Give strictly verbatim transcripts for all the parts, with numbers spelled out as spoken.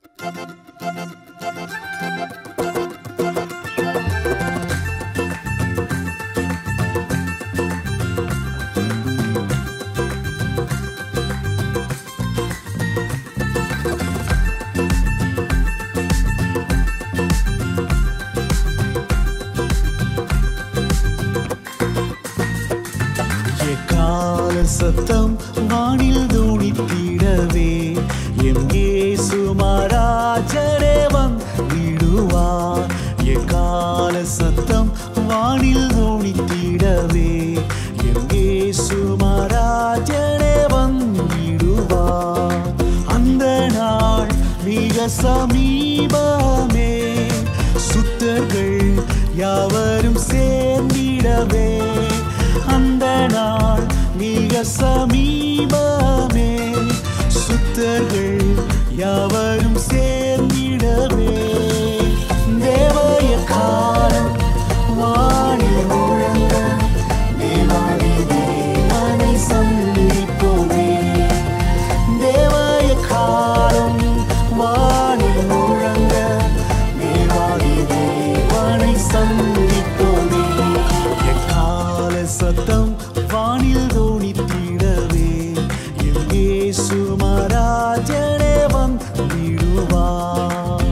சத்தம் வானில் தோணித்திடவே எம் இயேசு மகாராஜரே வந்திடுவார். எக்கால சத்தம் வானில் தோணித்திடவே எம் இயேசு மகாராஜரே வந்திடுவார். அந்த நாள் மிக சமீபமே, சுத்தர்கள் யாவரும் சேர்ந்திடவே. அந்த நாள் மிக சமீபமே, சுத்தர்கள் யாவரும் சேர்ந்திடவே. தேவய காலம் வானில் முழங்க, தேவாதி தேவனை சந்திப்போமே. தேவய காலம் வானில் முழங்க, தேவாதி தேவனை சந்திப்போமே. எக்கால சத்தம் வானில் தோணித்திடவே எம் இயேசு மகாராஜரே வந்திடுவார்.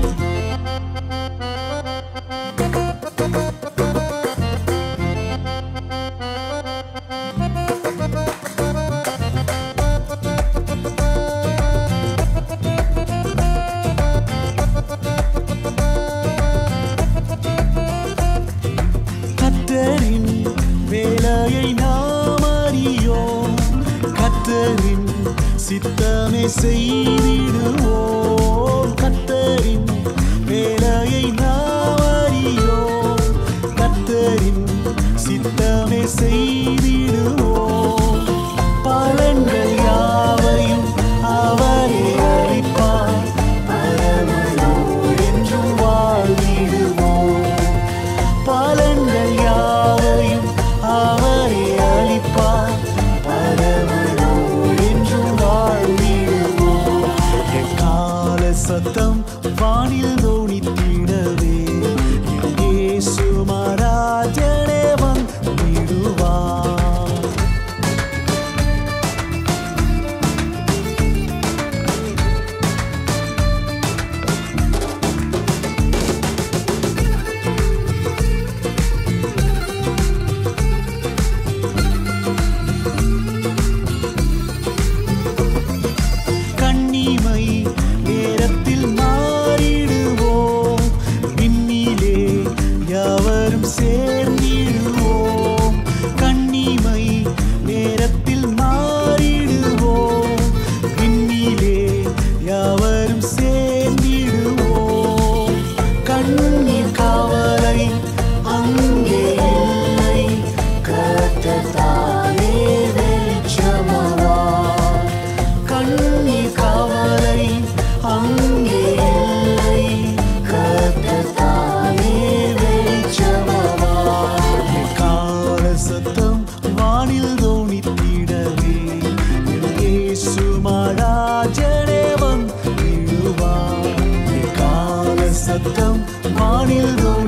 கர்த்தரின் வேலையை நாம் அறியோம், கர்த்தரின் சித்தமே செய்திடுவோம். கர்த்தரின் வேலையை நாம் அறியோம், கர்த்தரின் சித்தமே செய்திடுவோம். பலன்கள் யாவையும் அவரே அளிப்பார், பரமனோடு என்றும் வாழ்ந்திடுவோம். பலன்கள் யாவையும் அவரே அளிப்பார், பரமனோடு என்றும் வாழ்ந்திடுவோம். எக்கால சத்தம் வானில் தோணித்திடவே எம் இயேசு மகாராஜரே வந்திடுவார். கண்ணிமை நேரத்தில் மாறிடுவோம், விண்ணிலே யாவரும் சேர்ந்திடுவோம். கண்ணிமை நேரத்தில் மாறிடுவோம், விண்ணிலே யாவரும் சேர்ந்திடுவோம். கண்ணீர் கவலை அங்கே இல்லை, கர்த்தர் தாமே வெளிச்சமாவார். கண்ணீர் கவலை அங்கே இல்லை, கர்த்தர் தாமே வெளிச்சமாவார். எக்கால சத்தம் வானில் தோணித்திடவே எம் இயேசு மகாராஜரே வந்திடுவார். எக்கால சத்தம் வானில் தோணி